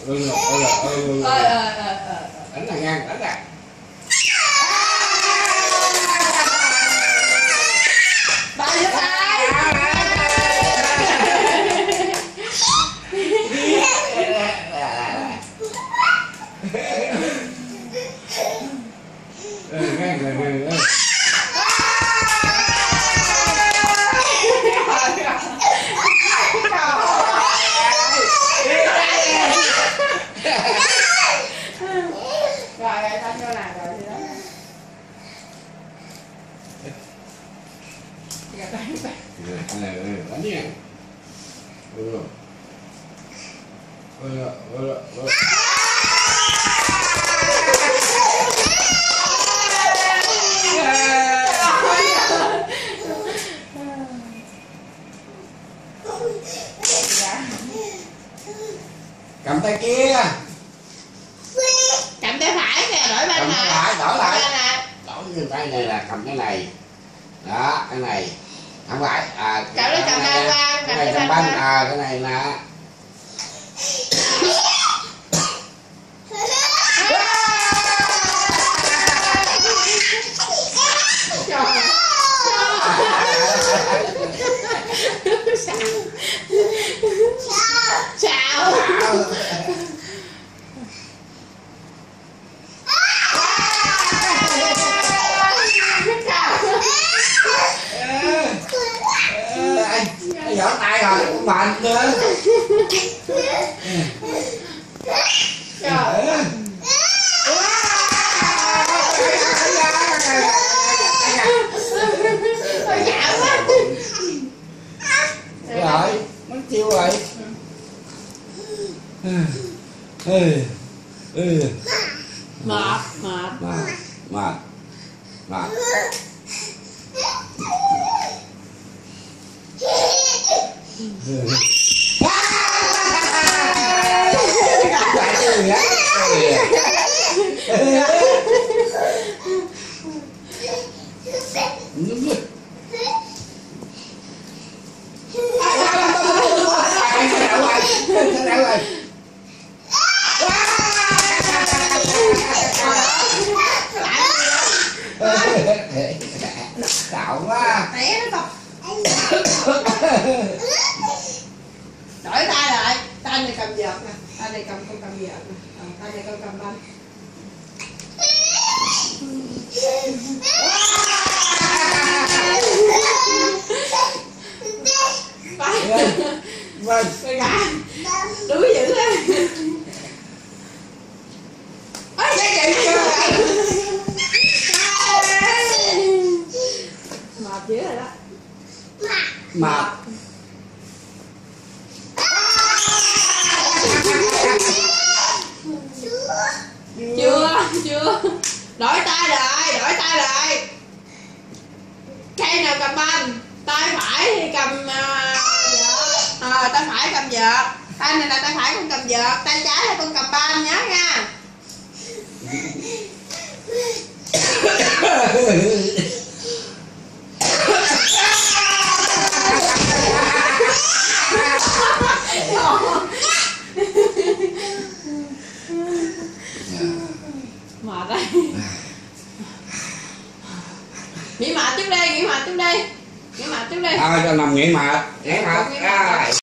Đánh là ngang, đánh là. Ba giúp ai? Ngang. Rồi tao cho làm rồi thì đó. Đánh đi nè. Cầm tay kia. Cầm tay phải nè, đổi bên Cầm này. tay phải, đổi lại. Đổi Đổi cái tay này là cầm cái này. Đó, cái này. Không phải. Cậu lấy cầm ba qua, cái này cầm banh. Cái này là Chào. vỗ tay rồi cũng mạnh nữa. Rồi, mất chiêu rồi. Mệt. Cạo quá. Té nó không. Đổi tay lại, tay này cầm vợt nè, tay này con cầm vợt nè, tay này con cầm banh. Vâng. Đuối dữ á. Ôi cái gì chưa? Mệt dữ rồi đó. Mệt. Chưa. Đổi tay lại. Tay nào cầm banh, tay phải thì cầm tay phải cầm vợt. Tay này là tay phải con cầm vợt, tay trái là con cầm banh nhớ nha. Mệt đây. Nghỉ mệt trước đi. Cho nằm nghỉ mệt.